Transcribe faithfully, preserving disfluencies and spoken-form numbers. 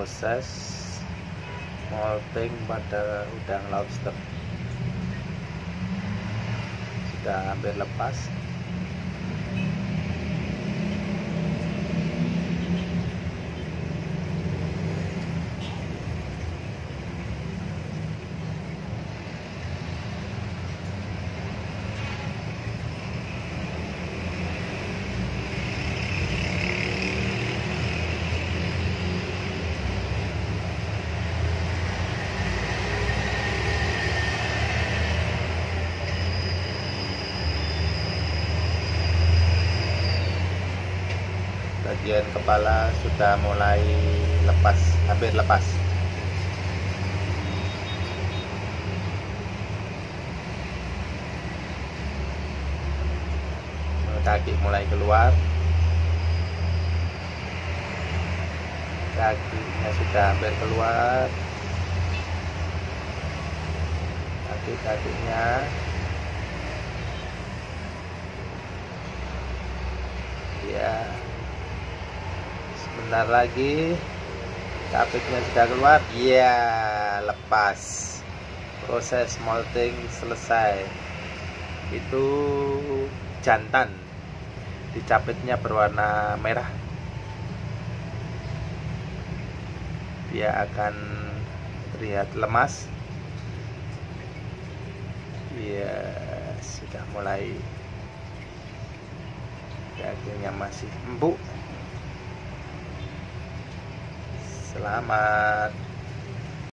proses molting pada udang lobster. Sudah hampir lepas. Bagian kepala sudah mulai lepas, hampir lepas. Kaki mulai keluar, kakinya sudah hampir keluar, kaki-kakinya ya. Sebentar lagi capitnya sudah keluar, ya, lepas. Proses molting selesai. Itu jantan, di capitnya berwarna merah. Dia akan terlihat lemas. Ya, sudah mulai, dagingnya masih empuk. Selamat.